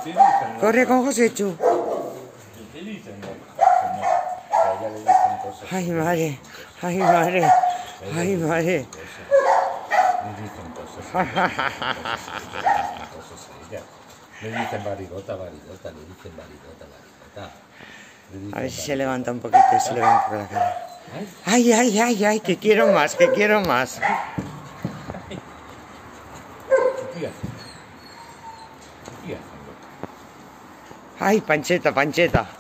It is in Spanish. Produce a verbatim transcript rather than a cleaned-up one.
dicen, Corre con Joséchu. ¿qué dicen? No, no, a ella le dicen cosas. Ay, madre. Ay, madre. Ay, madre. Le dicen cosas. Cosas a ella. Le dicen barigota, barigota, le dicen barigota, barigota. Le dicen A ver si se barigota. levanta un poquito y se levanta por la cara. Ay, ay, ay, ay, que quiero más, que quiero más. ¿Qué haces? ¿Qué haces? Ay, Pancheta, Pancheta.